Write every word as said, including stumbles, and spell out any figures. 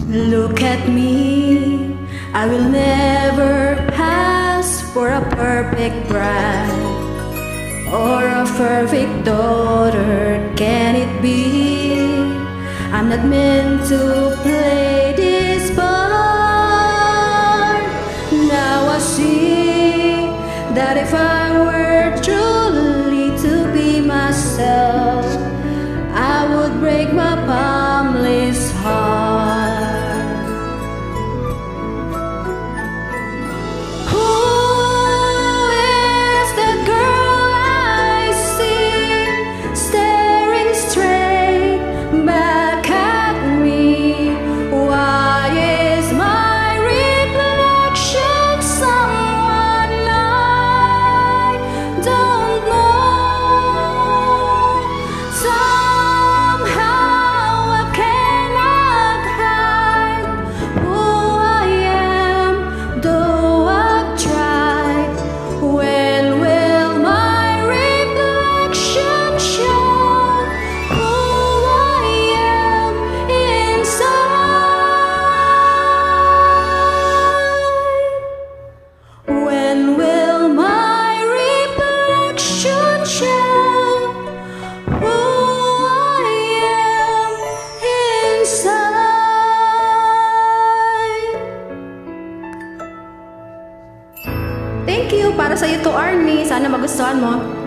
Look at me, I will never pass for a perfect bride or a perfect daughter. Can it be? I'm not meant to play this part. Now I see that if I were truly to be myself, I would break my boundless heart. Thank you! Para sa'yo to, Arnie. Sana magustuhan mo.